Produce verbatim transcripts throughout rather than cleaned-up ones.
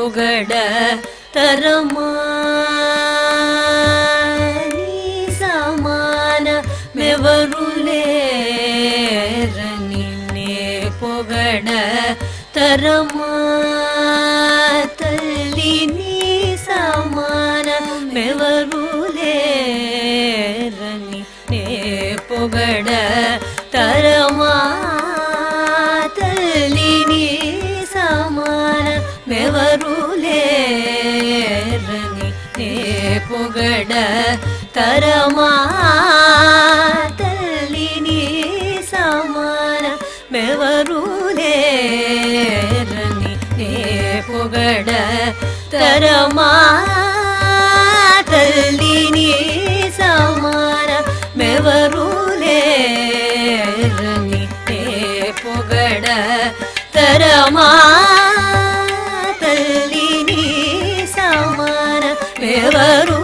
పొగడ తరమా నీ సమాన మెవరు లేరని నే పొగడ తరమా తల్లి నీ సమాన మెవరు లేరని నే పొగడ తరమా తల్లి నీ సమాన మెవరు లేరని నే పొగడ తరమా తల్లి నీ సమాన మెవరు లేరని నే పొగడ తరమా తల్లి నీ సమాన మెవరు లేరని నే పొగడ తరమా తల్లి నీ సమాన మెవరు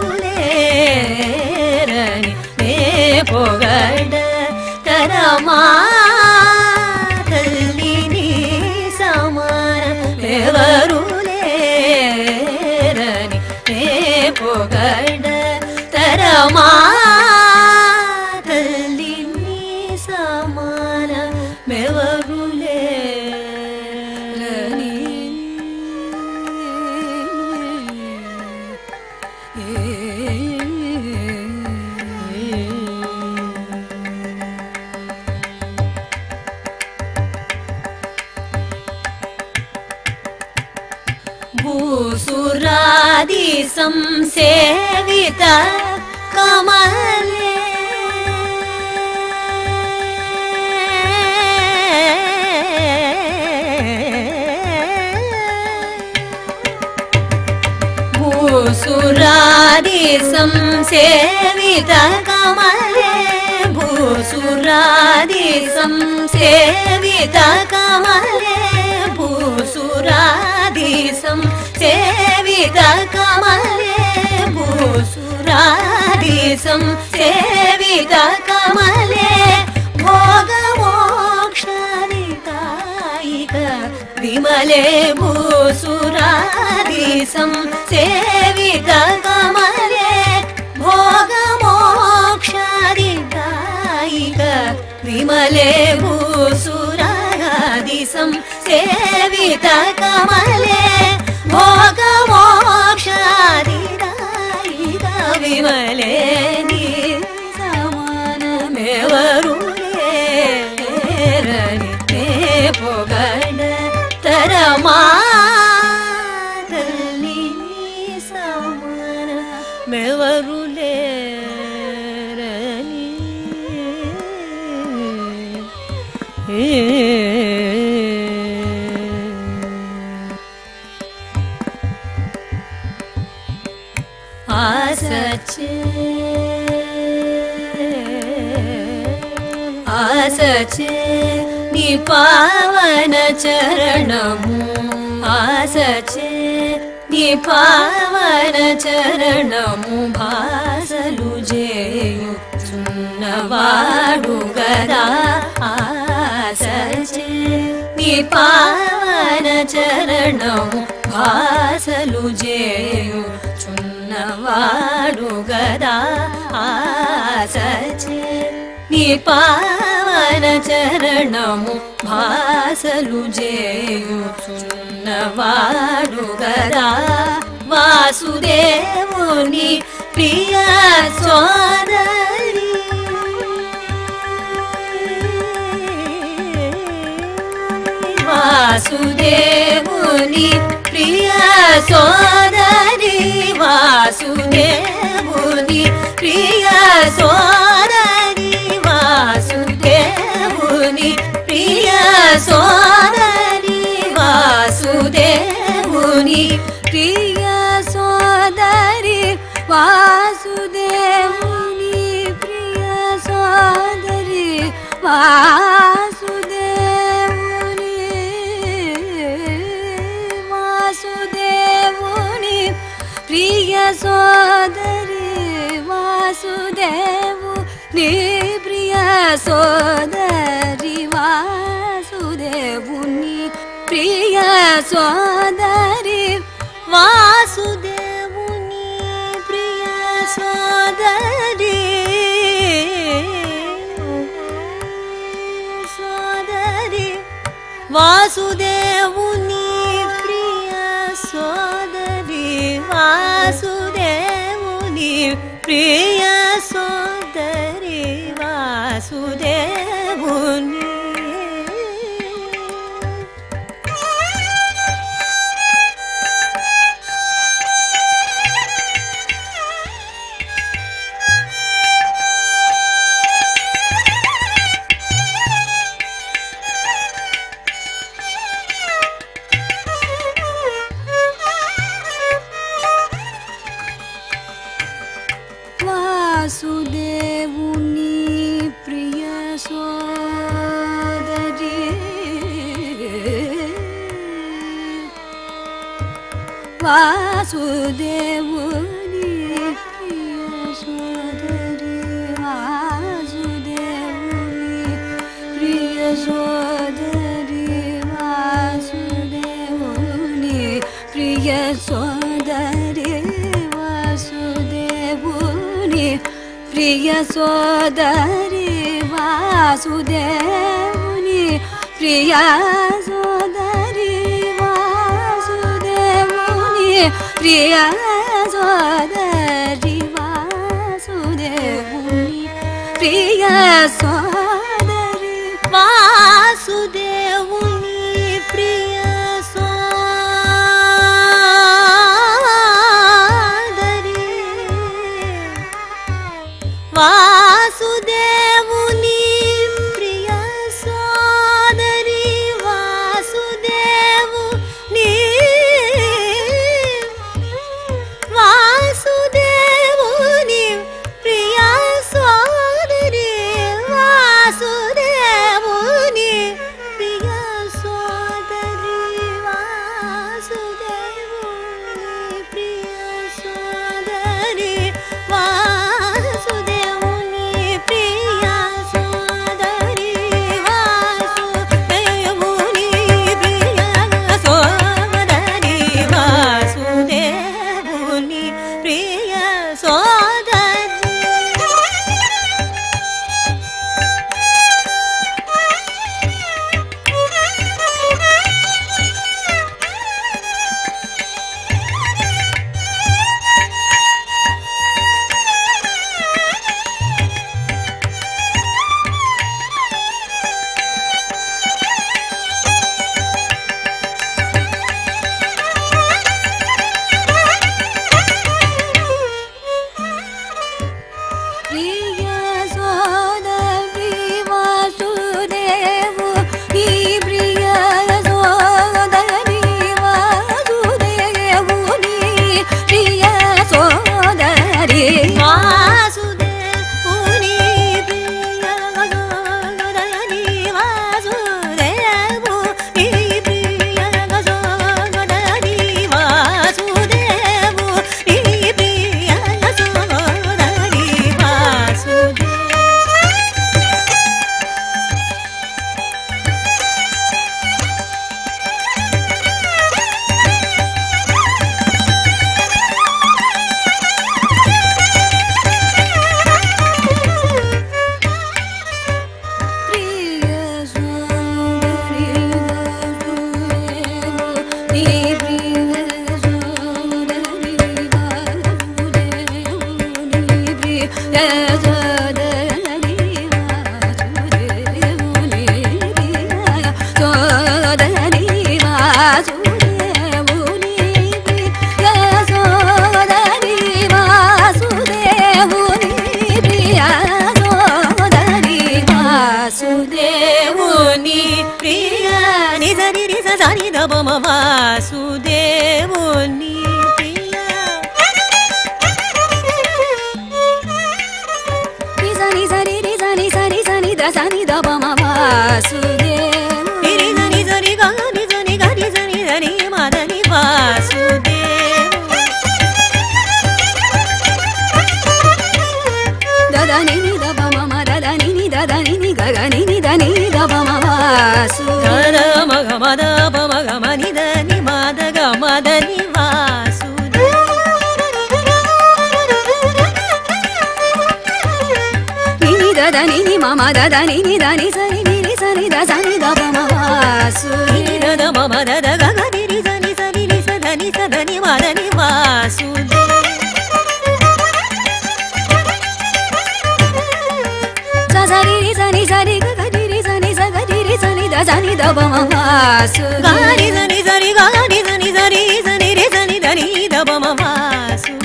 లేరని నే పొగడ తరమా తల్లి నీ సమాన మెవరు లేరని నే పొగడ తరమా తల్లి నీ సమాన మెవరు లేరని భూసురాది సంసేవిత కమలే భూసురాది సంసేవిత కమలే భూసురాది సంసేవిత కమలే భూసురాది సంసేవిత కమలే భూసురాది సంసేవిత కమలే భోగ మోక్షానికాయిక విమలే భూసురాది సంసేవిత కమలే భోగ మోక్షానికాయిక విమలే భూసురాది సంసేవిత కమలే భోగ మోక్షానికాయిక విమలే నీ సమాన మెవరు లేరని నే పొగడ తరమా తల్లి నీ సమాన మెవరు లేరని ఆసచే ఆసచే నీ పావన చరణము ఆసచే నీ పావన చరణము భాసలు చేయుచున్నవాడు గదా ఆసచే నీ పావన చరణము భాసలు చేయుచున్నవాడు గదా ఆసచే నీ పావన చరణము భాసలు చేయుచున్నవాడు గదా వాసుదేవుని ప్రియ సోదరి వాసుదేవుని ప్రియ సోదరి వాసుదేవుని ప్రియ సోదరి వాసుదేవుని ప్రియ సోదరి వాసుదేవుని ప్రియ సోదరి వాసుదేవుని ప్రియ సోదరి వాసుదేవుని వాసుదేవుని ప్రియ సోదరి వాసుదేవుని ప్రియ సోదరి వాసుదేవుని ప్రియ సోదరి వాసుదేవుని ప్రియ సోదరి సోదరి వాసుదేవుని ప్రియ సోదరి వాసుదేవుని ప్రియ సోదరి వాసుదేవుని వాసుదేవుని ప్రియ సోదరి వాసుదేవుని ప్రియ సోదరి వాసుదేవుని ప్రియ సోదరి వాసుదేవుని ప్రియ సోదరి ప్రియ సోదరి వాసుదేవుని ప్రియ సోదరి వాసుదేవుని ప్రియ సోదరి వాసుదేవుని ప్రియ సోదరి వాసుదేవుని ప్రియ వాసుదేవుని ప్రియ సోదరి వాసుదేవుని వాసుదేవుని ప్రియ సోదరి వాసుదేవుని ప్రియ సోదరి వాసుదేవుని ప్రియ సోదరి వాసుదేవుని ప్రియ నిజని సరి నిజని సరి సని దసని దబమ వాసుదేవుని నిజని సరి గని జని గని జని దని మదని వాసుదేవుని దదని ని దబమ మదని ని దదని ని గగని ని దని దబమ వాసుదేవుని మగ మద ప మగ మని దని మద గ మదని వా దని ని ma ma da da ni ni da ni sa ni ni ri sa ni da sa ni da pa ma Vasude da ma ma da da ga ga ni ri sa ni sa ni ri sa da ni sa da ni ma da ni Vasude sa sa ri ri sa ni sa ri ga ga ni ri sa ni sa ga ni ri sa ni da sa ni da pa ma Vasude ga ri sa ni sa ri ga ga ni sa ni sa ri sa ni ri sa ni da ni da pa ma Vasude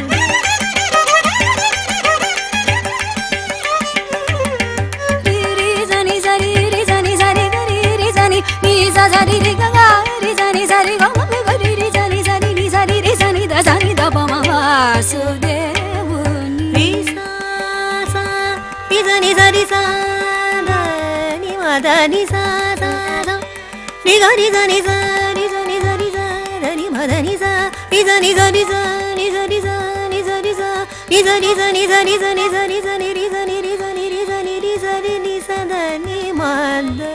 sa sa ri ri ga ga ri sa ni sa ri ga ma ga ri ri sa ni sa ri ni sa ri ri sa ni da sa ni da pa ma Vasudevuni ri sa sa ri sa ni sa ri sa da ni ma da ni sa sa da ri ga ri sa ni sa ri sa ni sa ri sa da ni ma da ni sa ri sa ni sa ri sa ni sa ri sa ni sa ri sa ri sa ni sa ni sa ri sa ni sa ri sa ni ri sa ni ri sa ni ri sa ni ri sa ri ni sa da ni ma da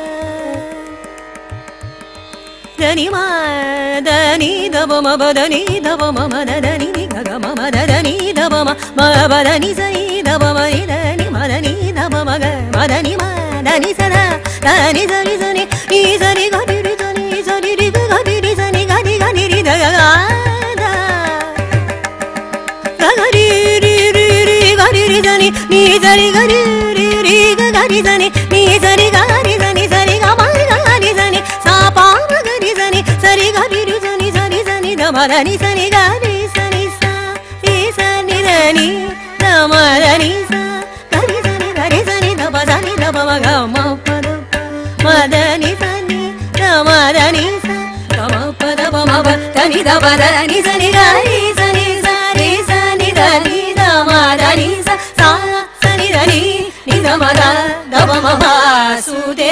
da ni ma da ni da ba ma ba da ni da ba ma ma da da ni ni ga ga ma ma da da ni da ba ma ma ba da ni sa ni da ba ma ni da ni ma da ni da ba ma ga ma da ni ma da ni sa da da ni sa ni sa ni ni sa ni ga ni ri sa ni sa ni ri ga ga ni ri sa ni ga ni ga ni ri da ga ga da ga ga ri ri ri ri ga ni ri sa ni ni sa ri ga ri ri ri ga ga ni sa ni ni sa ri ga ni sa ni sa ri ga ma ga ni sa ni sa pa ma ga ni sa ni sa ri ga ri ri sa ni sa ni sa ni da ma da ni sa ni ga ni sa ni sa ri sa ni da ni da ma da ni sa ga ni sa ni ga ni sa ni da ba sa ni da ba ma ga ma pa da pa ma da ni sa ni da ma da ni sa ga ma pa da ba ma ba da ni da ba da ni sa ni ga ni sa ni sa ri sa ni da ni da ma da ni sa sa sa ni da ni ni da ma da da ba ma Vasude